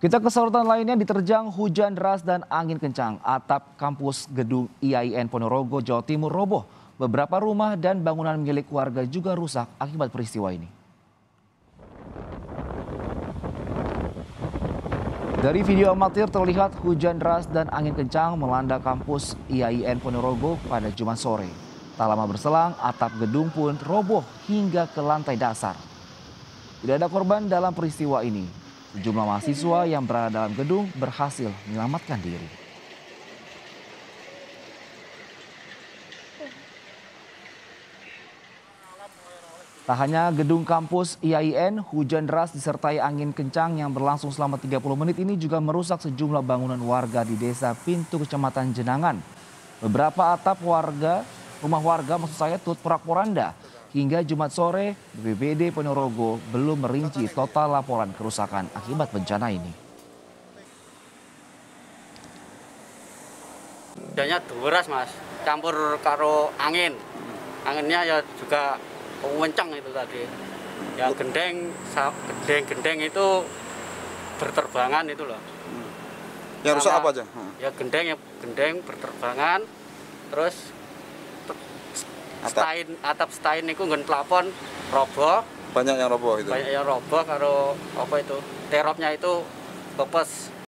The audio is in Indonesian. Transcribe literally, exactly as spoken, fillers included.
Kita ke sorotan lainnya, diterjang hujan deras dan angin kencang. Atap kampus gedung I A I N Ponorogo, Jawa Timur roboh. Beberapa rumah dan bangunan milik warga juga rusak akibat peristiwa ini. Dari video amatir terlihat hujan deras dan angin kencang melanda kampus I A I N Ponorogo pada Jumat sore. Tak lama berselang, atap gedung pun roboh hingga ke lantai dasar. Tidak ada korban dalam peristiwa ini. Sejumlah mahasiswa yang berada dalam gedung berhasil menyelamatkan diri. Tak hanya gedung kampus I A I N, hujan deras disertai angin kencang yang berlangsung selama tiga puluh menit ini juga merusak sejumlah bangunan warga di Desa Pintu, Kecamatan Jenangan. Beberapa atap warga, rumah warga maksud saya turut porak-poranda. Hingga Jumat sore, B P B D Ponorogo belum merinci total laporan kerusakan akibat bencana ini. Hujannya deras mas, campur karo angin. Anginnya ya juga kencang itu tadi. Ya gendeng, gendeng-gendeng itu berterbangan itu loh. Yang rusak apa aja? Ya gendeng, ya gendeng berterbangan, terus Stain, atap stain itu nggon plafon roboh. Banyak yang roboh itu. Banyak yang roboh karo apa itu? Teropnya itu pepes.